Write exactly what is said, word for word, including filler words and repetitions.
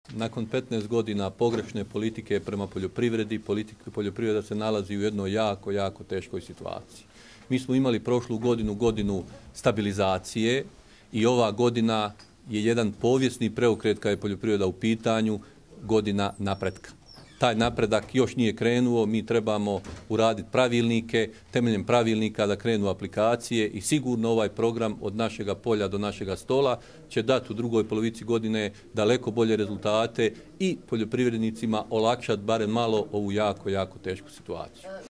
Nakon petnaest godina pogrešne politike prema poljoprivredi, politika, poljoprivreda se nalazi u jednoj jako, jako teškoj situaciji. Mi smo imali prošlu godinu, godinu stabilizacije i ova godina je jedan povijesni preokret kad je poljoprivreda u pitanju, godina napretka. Taj napredak još nije krenuo, mi trebamo uraditi pravilnike, temeljem pravilnika da krenu aplikacije i sigurno ovaj program od našega polja do našega stola će dati u drugoj polovici godine daleko bolje rezultate i poljoprivrednicima olakšati barem malo ovu jako, jako tešku situaciju.